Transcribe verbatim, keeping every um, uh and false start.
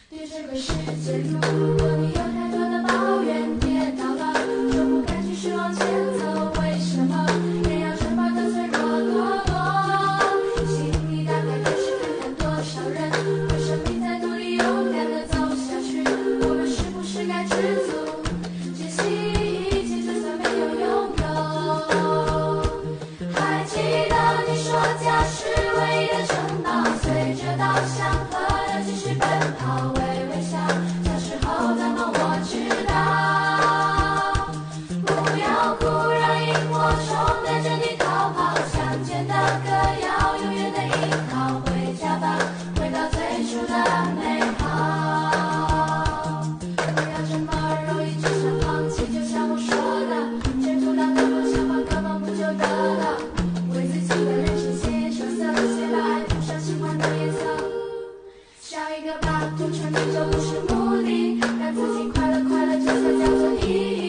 对这个世界，如果你有太多的抱怨，跌倒了就不敢继续往前走，为什么人要这么的脆弱堕落？心里打开电视看看多少人为生命在努力勇敢的走下去，我们是不是该知足，珍惜一切就算没有拥有？还记得你说家是唯一的城堡，随着稻香河流继续奔跑，微微笑，小时候的梦我知道。不要哭，让萤火虫带着你逃跑，乡间的歌谣永远的依靠，回家吧，回到最初的美好。不要这么容易就想放弃，就像我说的，前途当根本想法根本不就得了？为自己的人生写上色，写把爱涂上喜欢的颜色。笑一个吧，不成你就不是目的，让自己快乐快乐，这才叫做意义。